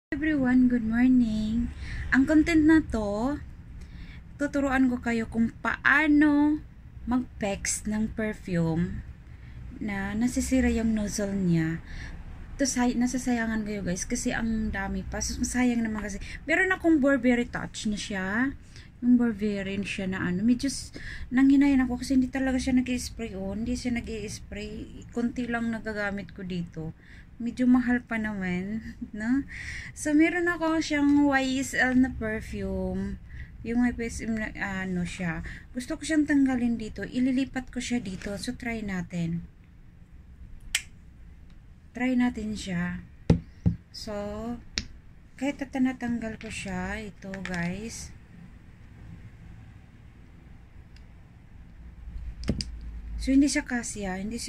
Everyone, good morning. Ang content na to, tuturuan ko kayo kung paano mag-pex ng perfume na nasisira yung nozzle niya. Nasasayangan kayo guys kasi ang dami pa. So, masayang naman kasi. Meron akong Burberry Touch na siya. Yung Burberry siya na medyo nanghinayan ako kasi hindi talaga siya nag-i-spray hindi siya nag-i-spray. Kunti lang nagagamit ko dito. Medyo mahal pa naman, no? So, meron ako siyang YSL na perfume. Yung YSL na, siya. Gusto ko siyang tanggalin dito. Ililipat ko siya dito. So, try natin. Try natin siya. So, kahit natanggal ko siya, ito guys. So, hindi siya kasya. Hindi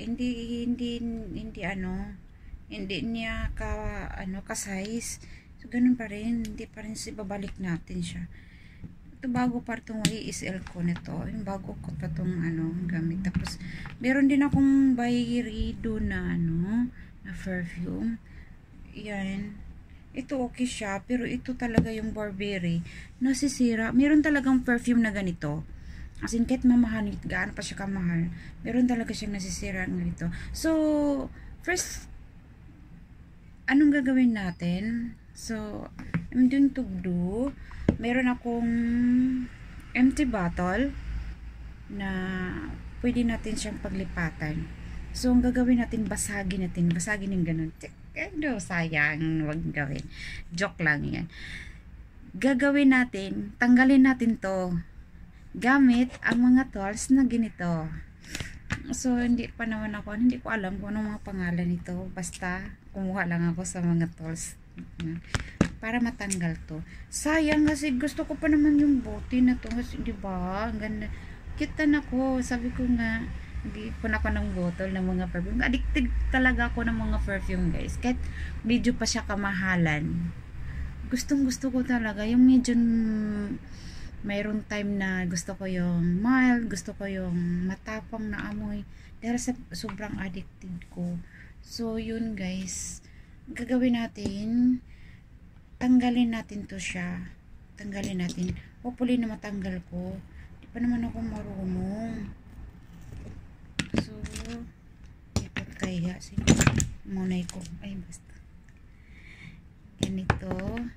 niya ka-size. So, ganun pa rin. Hindi pa rin babalik natin siya. Ito, bago pa itong YSL ko nito. Yung bago ko pa itong gamit. Tapos, meron din akong Byredo na na perfume. Yan. Ito okay siya. Pero ito talaga yung Burberry. Nasisira. Meron talagang perfume na ganito. As in, kahit mamahal, gaano pa siya kamahal, meron talaga siyang nasisira ng ganito. So, first, anong gagawin natin? So, I'm doing to do. Meron akong empty bottle na pwede natin siyang paglipatan. So, ang gagawin natin, basagin yung ganun. Sayang, wag gawin. Joke lang yan. Gagawin natin, tanggalin natin to gamit ang mga tools na ganito. So, hindi ko alam kung anong mga pangalan nito. Basta, kumuha lang ako sa mga tools para matanggal to. Sayang kasi gusto ko pa naman yung bote na to. Kasi, diba? Ang ganda. Kita na ko. Sabi ko nga, nag-iipon ako ng bottle ng mga perfume. Addicted talaga ako ng mga perfume, guys. Kahit medyo pa siya kamahalan. Gustong gusto ko talaga. Yung medyo mayroong time na gusto ko yung mild, gusto ko yung matapang na amoy dahil sa sobrang addicted ko. So, yun guys, gagawin natin, tanggalin natin to siya. Tanggalin natin. Hopefully na matanggal ko. Di pa naman ako marunong. So, ikot kaya. Siguro, munay ko. Ay, basta. Ganito.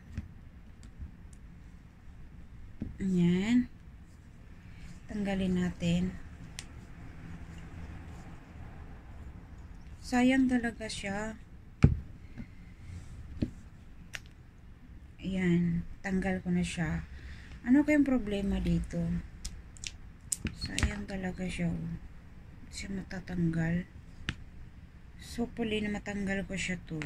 Ayan. Tanggalin natin. Sayang talaga siya. Ayan. Tanggal ko na siya. Ano kayong problema dito? Sayang talaga siya. Hindi siya matatanggal. So, puli na matanggal ko siya to.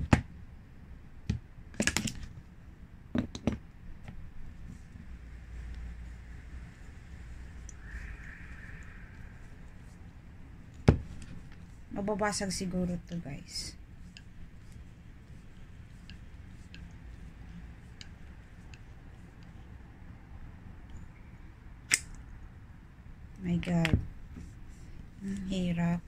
Mababasag siguro to guys. My God. Ang hirap.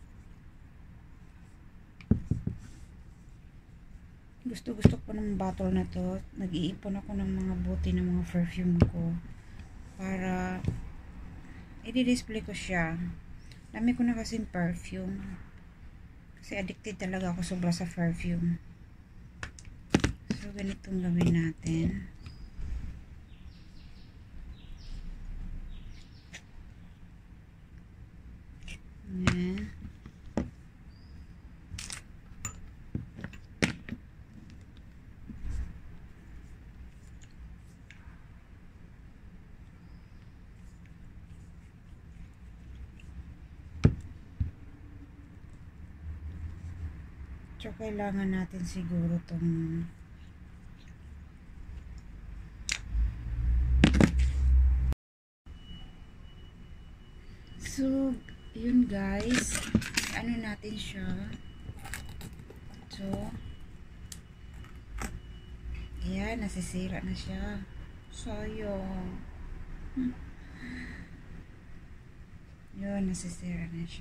Gusto ko ng bottle na to. Nag-iipon ako ng mga bote ng mga perfume ko. Para i-display ko siya. Dami ko na kasing perfume. Kasi addicted talaga ako sobra sa perfume. So, ganitong gawin natin. Ayan. So, kailangan natin siguro tong so, yun guys. Ano natin siya. So, ayan, nasisira na siya. Sayang. Yun, nasisira na siya.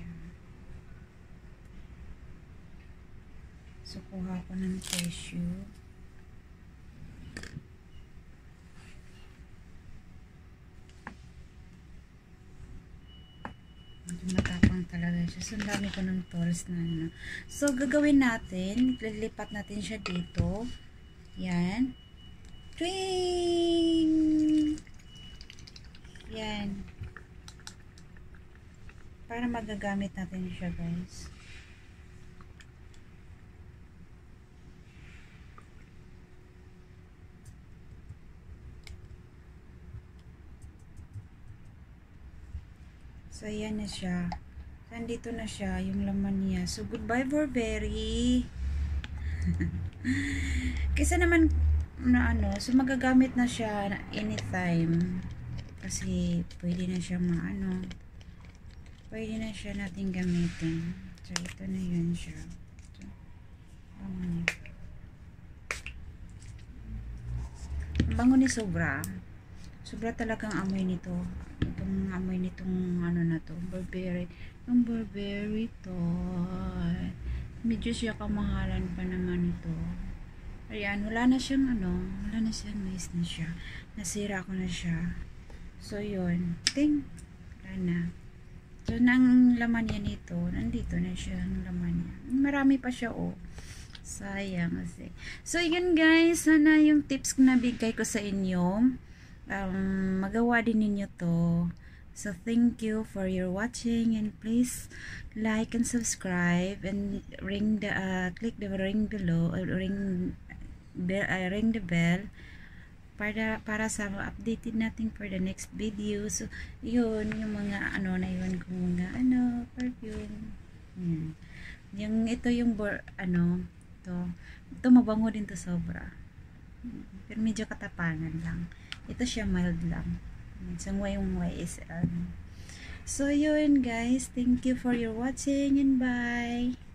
So, kuha ko ng tissue. matapang talaga siya. So, ang dami ko ng tools na ano. So, gagawin natin, lilipat natin siya dito. Yan. Twing! Yan. Para magagamit natin siya, guys. So, ayan na siya. So, andito na siya, yung laman niya. So, goodbye, Burberry. Kaysa naman, na ano, so magagamit na siya anytime. Kasi, pwede na siya maano. Pwede na siya natin gamitin. So, ito na yun siya. So, bango ni sobra. Sobra talagang amoy nito. Itong amoy nitong ano na to, Burberry. Yung Burberry to. Medyo siya kamahalan pa naman ito. Ayan, wala na siyang ano, wala na siyang nice na siya. Nasira ko na siya. So, yun. Ting! Wala na. So, nang laman niya nito, nandito na siya, ang laman niya. Marami pa siya, oh. Sayang kasi. So, yun guys, sana yung tips na bigay ko sa inyo. Magawa din ninyo to. So thank you for your watching, and please like and subscribe and ring the click the ring below, ring the bell para sa updated natin for the next video. So yun yung mga ano na yun, kung mga ano perfume. Yung ito yung ito mabango din to sobra. Pero medyo katapangan lang. Ito siya mild lang. Yung YSL. So, yun guys. Thank you for your watching and bye.